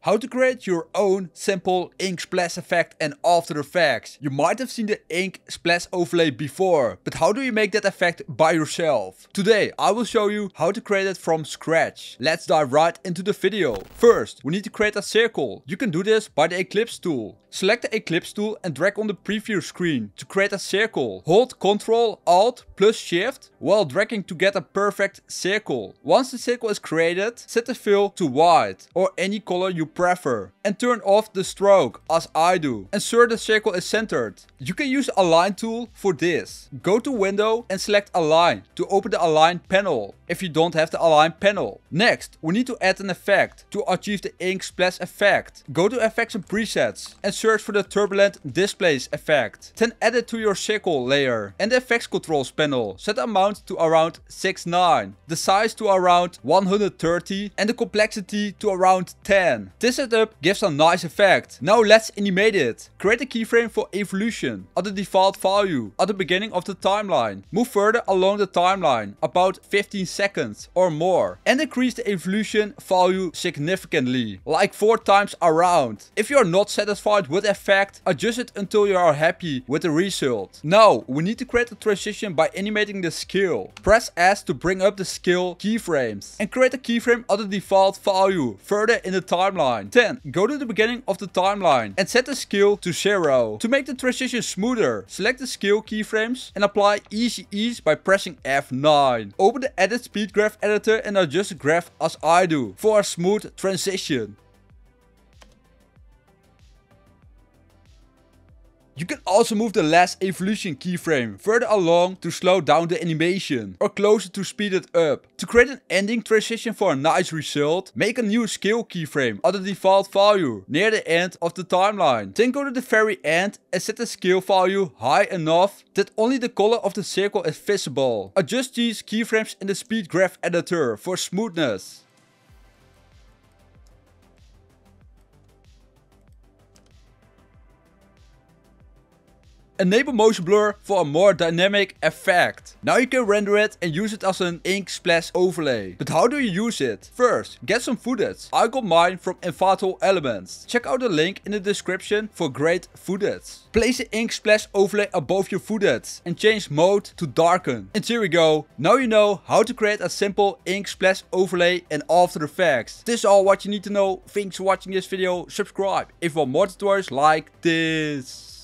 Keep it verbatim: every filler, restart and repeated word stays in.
How to create your own simple ink splash effect and After Effects. You might have seen the ink splash overlay before, but how do you make that effect by yourself? Today I will show you how to create it from scratch. Let's dive right into the video. First, we need to create a circle. You can do this by the Ellipse tool. Select the Ellipse tool and drag on the preview screen to create a circle. Hold Ctrl Alt plus Shift while dragging to get a perfect circle. Once the circle is created, set the fill to white or any color you prefer and turn off the stroke as I do. Ensure the circle is centered. You can use the Align tool for this. Go to Window and select Align to open the Align panel if you don't have the Align panel. Next, we need to add an effect to achieve the ink splash effect. Go to Effects and Presets and search for the Turbulent Displays effect. Then add it to your circle layer and the Effects Controls panel. Set the amount to around six nine, the size to around one hundred thirty and the complexity to around ten. This setup gives a nice effect. Now let's animate it. Create a keyframe for evolution at the default value at the beginning of the timeline. Move further along the timeline, about fifteen seconds or more, and increase the evolution value significantly, like four times around. If you are not satisfied with the effect, adjust it until you are happy with the result. Now we need to create a transition by animating the scale. Press S to bring up the scale keyframes and create a keyframe at the default value further in the timeline. Then go to the beginning of the timeline and set the scale to zero. To make the transition smoother, select the scale keyframes and apply Easy Ease by pressing F nine. Open the Edit Speed Graph editor and adjust the graph as I do for a smooth transition. You can also move the last evolution keyframe further along to slow down the animation or closer to speed it up. To create an ending transition for a nice result, make a new scale keyframe at the default value near the end of the timeline. Then go to the very end and set the scale value high enough that only the color of the circle is visible. Adjust these keyframes in the speed graph editor for smoothness. Enable motion blur for a more dynamic effect. Now you can render it and use it as an ink splash overlay. But how do you use it? First, get some footage. I got mine from Envato Elements. Check out the link in the description for great footage. Place the ink splash overlay above your footage and change mode to darken. And here we go. Now you know how to create a simple ink splash overlay and After Effects. This is all what you need to know. Thanks for watching this video. Subscribe if you want more tutorials like this.